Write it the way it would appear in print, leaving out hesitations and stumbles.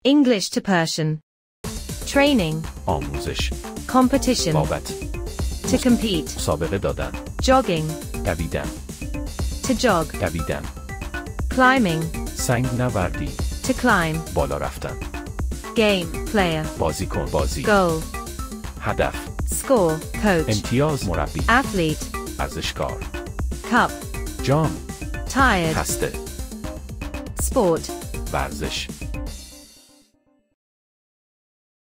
English to Persian. Training. آموزش. Competition. بابت. To compete. سابقه دادن. Jogging. دویدن. To jog. دویدن. Climbing. سنگ نوردی. To climb. بالا رفتن. Game. Player. بازیکن. بازی. Goal. هدف. Score. Coach. امتیاز. مربی. Athlete. ورزشکار. Cup. جام. Tired. خسته. Sport. ورزش.